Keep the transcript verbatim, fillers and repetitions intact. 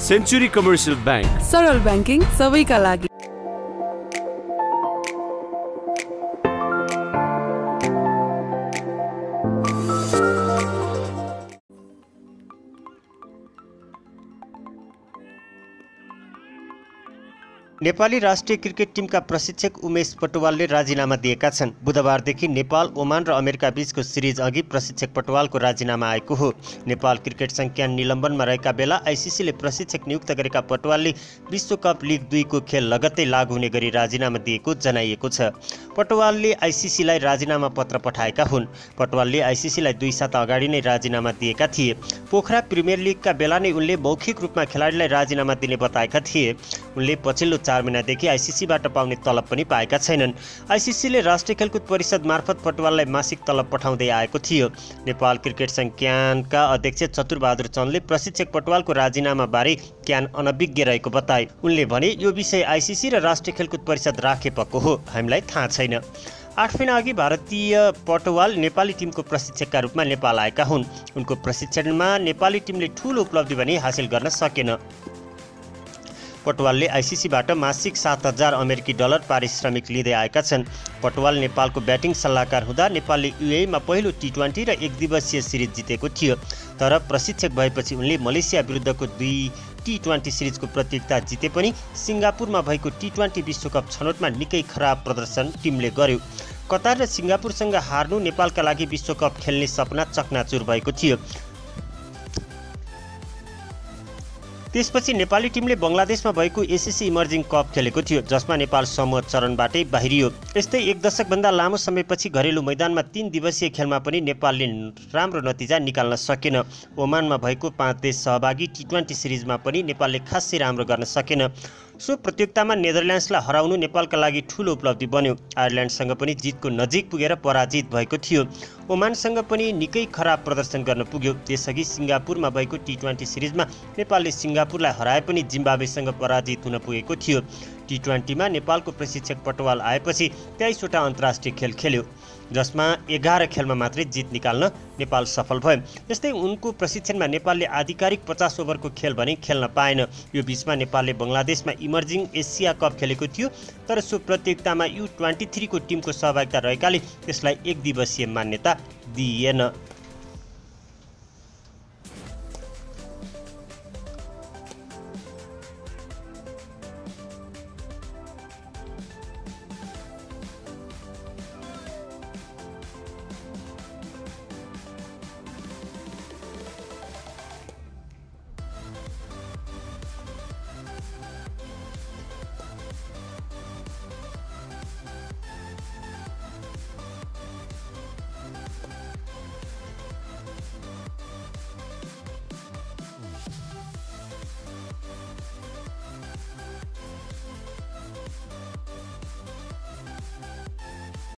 Century commercial bank, सरल banking सबैका लागि। नेपाली राष्ट्रिय क्रिकेट टिमका प्रशिक्षक उमेश पटवालले राजीनामा दिएका छन्। बुधबारदेखि नेपाल, ओमान र अमेरिका बीचको सिरिज अघि प्रशिक्षक पटवालको राजीनामा आएको हो। नेपाल क्रिकेट संघ क्यान निलम्बनमा रहेका बेला आइसिसीले प्रशिक्षक नियुक्त गरेका पटवालले विश्वकप लिग दुईको खेल लगत्तै लागू हुने गरी राजीनामा दिएको जनाइएको छ। पटवालले आइसिसीलाई राजीनामा पत्र पठाएका हुन्। पटवालले आइसिसीलाई दुई साता अगाडि नै राजीनामा दिएका थिए। पोखरा प्रिमियर लिगका बेला नै उनले मौखिक रूपमा खेलाडीलाई राजीनामा दिने बताएका थिए। उनले पछिल्लो चार महिनादेखि आइसिसीबाट पाउने तलब पनि पाएका छैनन्। आइसिसीले राष्ट्रिय खेलकुद परिषद मार्फत पटवाललाई मासिक तलब पठाउँदै आएको थियो। नेपाल क्रिकेट संघ क्यानका अध्यक्ष चतुरबहादुर चन्दले प्रशिक्षक पटवालको राजीनामाबारे क्यान अनभिज्ञ रहेको बताए। उनले भने यो विषय आइसिसी र राष्ट्रिय खेलकुद परिषद राखेपको हो, हामीलाई थाहा छैन। आठ महिना अघि भारतीय पटवाल नेपाली टिमको प्रशिक्षकका रूपमा नेपाल आएका हुन्। उनको प्रशिक्षणमा नेपाली टिमले ठूलो उपलब्धि भने हासिल गर्न सकेन। पटवालले आइसिसीबाट मासिक सात हजार अमेरिकी डलर पारिश्रमिक लिँदै आएका छन्। पटवाल नेपालको ब्याटिङ सल्लाहकार हुँदा नेपालले युएईमा पहिलो टी ट्वेन्टी र एक दिवसीय सिरिज जितेको थियो। तर प्रशिक्षक भएपछि उनले मलेसिया विरुद्धको दुई टी ट्वेन्टी सिरिजको प्रतियोगिता जिते पनि सिङ्गापुरमा भएको टी ट्वेन्टी विश्वकप छनौटमा निकै खराब प्रदर्शन टिमले गर्यो। कतार र सिङ्गापुरसँग हार्नु नेपालका लागि विश्वकप खेल्ने सपना चकनाचुर भएको थियो। त्यसपछि नेपाली टिमले बङ्गलादेशमा भएको एसिसी इमर्जिङ कप खेलेको थियो, जसमा नेपाल समूह चरणबाटै बाहिरियो। यस्तै एक दशकभन्दा लामो समयपछि घरेलु मैदानमा तीन दिवसीय खेलमा पनि नेपालले राम्रो नतिजा निकाल्न सकेन। ओमानमा भएको पाँच देश सहभागी टी ट्वेन्टी सिरिजमा पनि नेपालले खासै राम्रो गर्न सकेन। सो प्रतियोगितामा नेदरल्यान्ड्सलाई हराउनु नेपालका लागि ठूलो उपलब्धि बन्यो। आयरल्यान्डसँग पनि जितको नजिक पुगेर पराजित भएको थियो। ओमानसँग पनि निकै खराब प्रदर्शन गर्न पुग्यो। त्यसअघि सिङ्गापुरमा भएको टी ट्वेन्टी सिरिजमा नेपालले सिङ्गापुरलाई हराए पनि जिम्बाब्वेसँग पराजित हुन पुगेको थियो। टी ट्वेन्टीमा नेपालको प्रशिक्षक पटवाल आएपछि तेइसवटा अन्तर्राष्ट्रिय खेल खेल्यो, जसमा एघार खेलमा मात्रै जित निकाल्न नेपाल सफल भयो। यस्तै उनको प्रशिक्षणमा नेपालले आधिकारिक पचास ओभरको खेल भने खेल्न पाएन। यो बीचमा नेपालले बङ्गलादेशमा इमर्जिङ एसिया कप खेलेको थियो, तर सो प्रतियोगितामा यु ट्वेन्टी थ्रीको टिमको सहभागिता रहेकाले त्यसलाई एक दिवसीय मान्यता दिइएन।